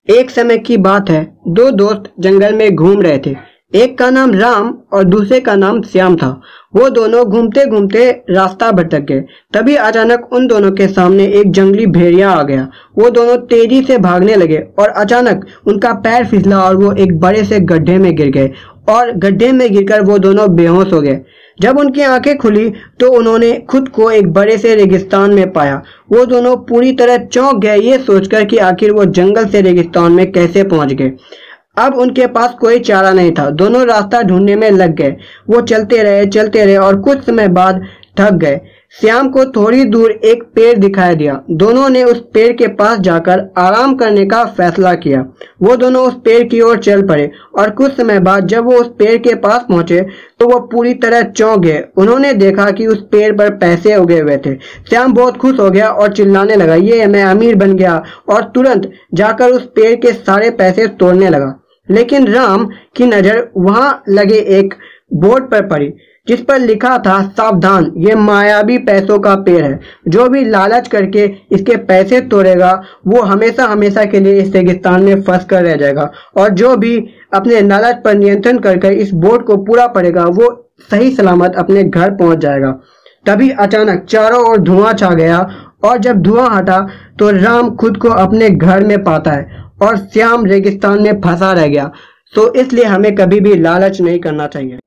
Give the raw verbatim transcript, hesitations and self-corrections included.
एक समय की बात है, दो दोस्त जंगल में घूम रहे थे। एक का नाम राम और दूसरे का नाम श्याम था। वो दोनों घूमते घूमते रास्ता भटक गए। तभी अचानक उन दोनों के सामने एक जंगली भेड़िया आ गया। वो दोनों तेजी से भागने लगे और अचानक उनका पैर फिसला और वो एक बड़े से गड्ढे में गिर गए और गड्ढे में गिरकर वो दोनों बेहोश हो गए। जब उनकी आंखें खुली तो उन्होंने खुद को एक बड़े से रेगिस्तान में पाया। वो दोनों पूरी तरह चौंक गए, ये सोचकर कि आखिर वो जंगल से रेगिस्तान में कैसे पहुंच गए। अब उनके पास कोई चारा नहीं था। दोनों रास्ता ढूंढने में लग गए। वो चलते रहे चलते रहे और कुछ समय बाद थक गए। श्याम को थोड़ी दूर एक पेड़ दिखाई दिया। दोनों ने उस पेड़ के पास जाकर आराम करने का फैसला किया। वो दोनों उस पेड़ की ओर चल पड़े और कुछ समय बाद जब वो उस पेड़ के पास पहुंचे तो वो पूरी तरह चौंक गए। उन्होंने देखा कि उस पेड़ पर पैसे उगे हुए थे। श्याम बहुत खुश हो गया और चिल्लाने लगा, ये मैं अमीर बन गया, और तुरंत जाकर उस पेड़ के सारे पैसे तोड़ने लगा। लेकिन राम की नजर वहां लगे एक बोर्ड पर पड़ी जिस पर लिखा था, सावधान, ये मायावी पैसों का पेड़ है। जो भी लालच करके इसके पैसे तोड़ेगा वो हमेशा हमेशा के लिए इस रेगिस्तान में फंस कर रह जाएगा, और जो भी अपने लालच पर नियंत्रण करके इस बोर्ड को पूरा पड़ेगा वो सही सलामत अपने घर पहुंच जाएगा। तभी अचानक चारों ओर धुआं छा गया और जब धुआं हटा तो राम खुद को अपने घर में पाता है और श्याम रेगिस्तान में फंसा रह गया। तो इसलिए हमें कभी भी लालच नहीं करना चाहिए।